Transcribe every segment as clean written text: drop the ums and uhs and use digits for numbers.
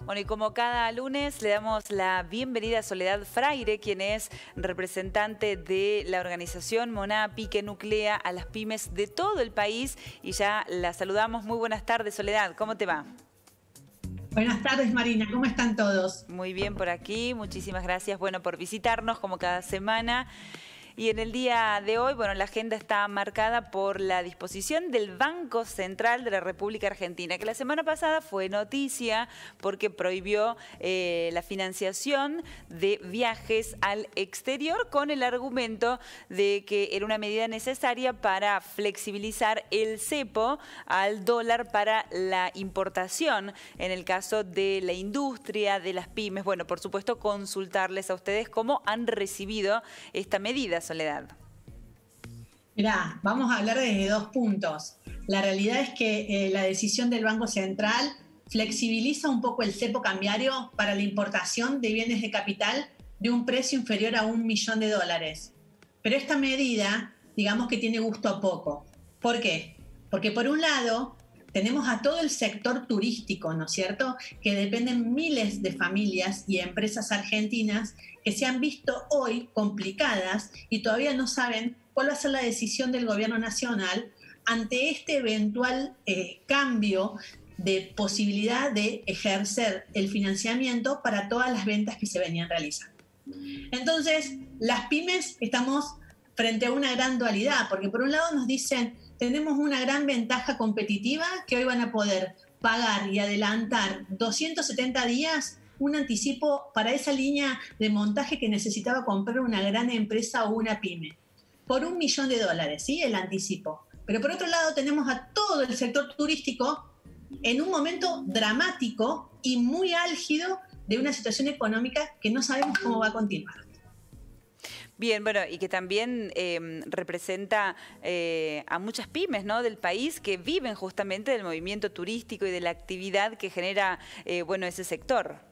Bueno, y como cada lunes le damos la bienvenida a Soledad Fraire, quien es representante de la organización Monapi, que nuclea a las pymes de todo el país. Y ya la saludamos. Muy buenas tardes, Soledad. ¿Cómo te va? Buenas tardes, Marina. ¿Cómo están todos? Muy bien por aquí. Muchísimas gracias, bueno, por visitarnos como cada semana. Y en el día de hoy, bueno, la agenda está marcada por la disposición del Banco Central de la República Argentina, que la semana pasada fue noticia porque prohibió la financiación de viajes al exterior con el argumento de que era una medida necesaria para flexibilizar el cepo al dólar para la importación, en el caso de la industria, de las pymes. Bueno, por supuesto, consultarles a ustedes cómo han recibido esta medida, Soledad. Mirá, vamos a hablar desde dos puntos. La realidad es que la decisión del Banco Central flexibiliza un poco el cepo cambiario para la importación de bienes de capital de un precio inferior a $1 millón. Pero esta medida, digamos que tiene gusto a poco. ¿Por qué? Porque por un lado tenemos a todo el sector turístico, ¿no es cierto?, que dependen miles de familias y empresas argentinas que se han visto hoy complicadas y todavía no saben cuál va a ser la decisión del gobierno nacional ante este eventual cambio de posibilidad de ejercer el financiamiento para todas las ventas que se venían realizando. Entonces, las pymes estamos frente a una gran dualidad, porque por un lado nos dicen, tenemos una gran ventaja competitiva que hoy van a poder pagar y adelantar 270 días un anticipo para esa línea de montaje que necesitaba comprar una gran empresa o una pyme. Por $1 millón, ¿sí? El anticipo. Pero por otro lado tenemos a todo el sector turístico en un momento dramático y muy álgido de una situación económica que no sabemos cómo va a continuar. Bien, bueno, y que también representa a muchas pymes, ¿no?, del país que viven justamente del movimiento turístico y de la actividad que genera, bueno, ese sector.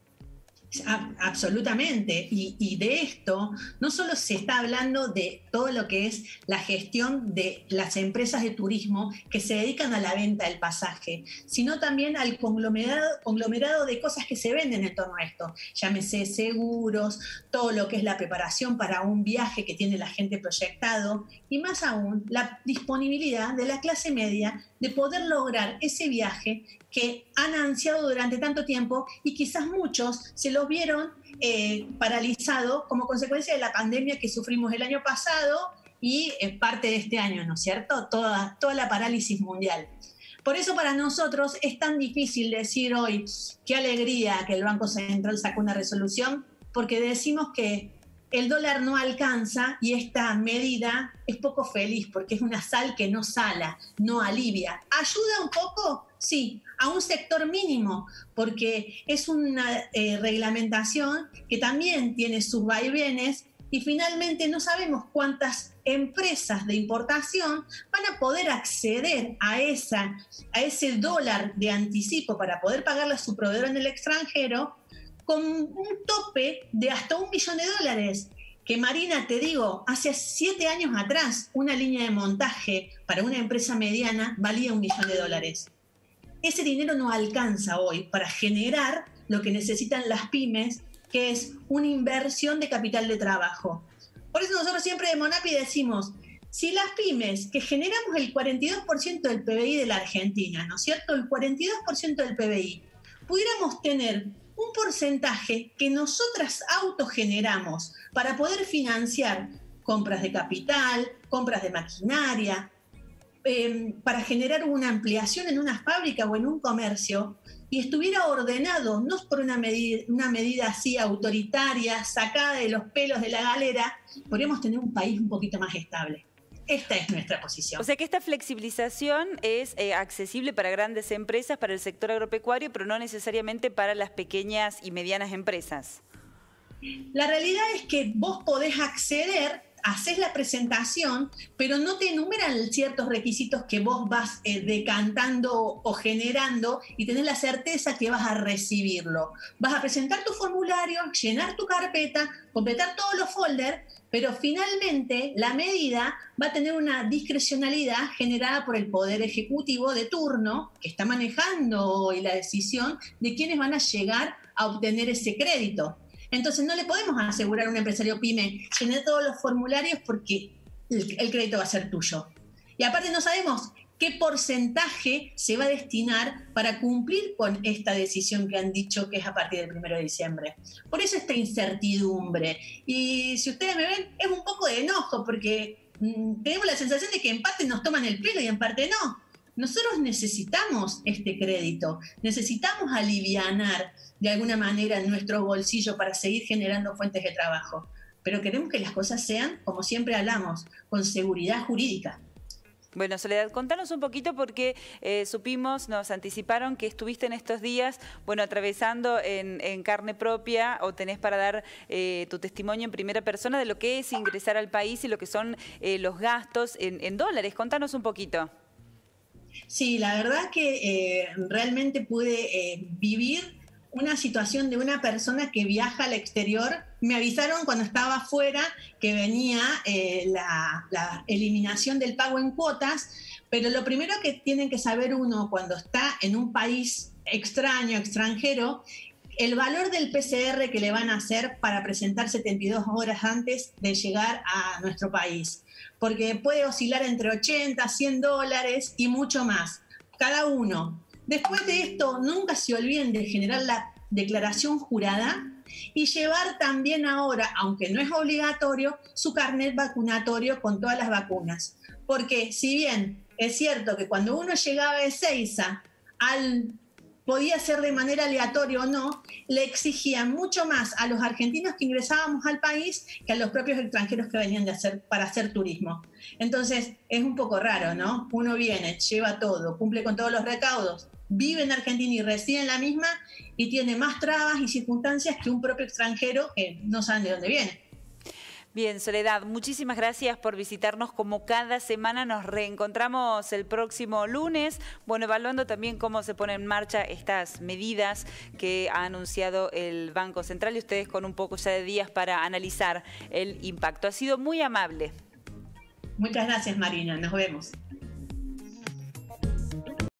Absolutamente, y de esto no solo se está hablando de todo lo que es la gestión de las empresas de turismo que se dedican a la venta del pasaje, sino también al conglomerado de cosas que se venden en torno a esto, llámese seguros, todo lo que es la preparación para un viaje que tiene la gente proyectado y más aún la disponibilidad de la clase media de poder lograr ese viaje que han ansiado durante tanto tiempo y quizás muchos se los vieron paralizados como consecuencia de la pandemia que sufrimos el año pasado y parte de este año, ¿no es cierto? Toda la parálisis mundial. Por eso para nosotros es tan difícil decir hoy qué alegría que el Banco Central sacó una resolución, porque decimos que el dólar no alcanza y esta medida es poco feliz porque es una sal que no sala, no alivia. ¿Ayuda un poco? Sí, a un sector mínimo, porque es una reglamentación que también tiene sus vaivenes y finalmente no sabemos cuántas empresas de importación van a poder acceder a ese dólar de anticipo para poder pagarle a su proveedor en el extranjero con un tope de hasta $1 millón, que Marina, te digo, hace 7 años atrás una línea de montaje para una empresa mediana valía $1 millón. Ese dinero no alcanza hoy para generar lo que necesitan las pymes, que es una inversión de capital de trabajo. Por eso nosotros siempre de Monapi decimos, si las pymes, que generamos el 42% del PBI de la Argentina, ¿no es cierto?, el 42% del PBI, pudiéramos tener un porcentaje que nosotras autogeneramos para poder financiar compras de capital, compras de maquinaria, para generar una ampliación en una fábrica o en un comercio, y estuviera ordenado, no por una medida así autoritaria, sacada de los pelos de la galera, podríamos tener un país un poquito más estable. Esta es nuestra posición. O sea que esta flexibilización es accesible para grandes empresas, para el sector agropecuario, pero no necesariamente para las pequeñas y medianas empresas. La realidad es que vos podés acceder, haces la presentación, pero no te enumeran ciertos requisitos que vos vas decantando o generando y tenés la certeza que vas a recibirlo. Vas a presentar tu formulario, llenar tu carpeta, completar todos los folders, pero finalmente la medida va a tener una discrecionalidad generada por el Poder Ejecutivo de turno, que está manejando hoy la decisión de quiénes van a llegar a obtener ese crédito. Entonces no le podemos asegurar a un empresario pyme, llenar todos los formularios porque el crédito va a ser tuyo. Y aparte no sabemos qué porcentaje se va a destinar para cumplir con esta decisión que han dicho que es a partir del 1 de diciembre. Por eso esta incertidumbre. Y si ustedes me ven, es un poco de enojo porque tenemos la sensación de que en parte nos toman el pelo y en parte no. Nosotros necesitamos este crédito, necesitamos alivianar de alguna manera nuestro bolsillo para seguir generando fuentes de trabajo. Pero queremos que las cosas sean, como siempre hablamos, con seguridad jurídica. Bueno, Soledad, contanos un poquito porque supimos, nos anticiparon que estuviste en estos días, bueno, atravesando en carne propia o tenés para dar tu testimonio en primera persona de lo que es ingresar al país y lo que son los gastos en dólares. Contanos un poquito. Sí, la verdad que realmente pude vivir una situación de una persona que viaja al exterior. Me avisaron cuando estaba afuera que venía la eliminación del pago en cuotas, pero lo primero que tienen que saber uno cuando está en un país extraño, extranjero, el valor del PCR que le van a hacer para presentar 72 horas antes de llegar a nuestro país, porque puede oscilar entre 80, 100 dólares y mucho más, cada uno. Después de esto, nunca se olviden de generar la declaración jurada y llevar también ahora, aunque no es obligatorio, su carnet vacunatorio con todas las vacunas. Porque si bien es cierto que cuando uno llegaba a Ezeiza, podía ser de manera aleatoria o no, le exigían mucho más a los argentinos que ingresábamos al país que a los propios extranjeros que venían para hacer turismo. Entonces es un poco raro, ¿no? Uno viene, lleva todo, cumple con todos los recaudos, vive en Argentina y reside en la misma y tiene más trabas y circunstancias que un propio extranjero que no saben de dónde viene. Bien, Soledad, muchísimas gracias por visitarnos como cada semana. Nos reencontramos el próximo lunes, bueno, evaluando también cómo se ponen en marcha estas medidas que ha anunciado el Banco Central y ustedes con un poco ya de días para analizar el impacto. Ha sido muy amable. Muchas gracias, Marina. Nos vemos.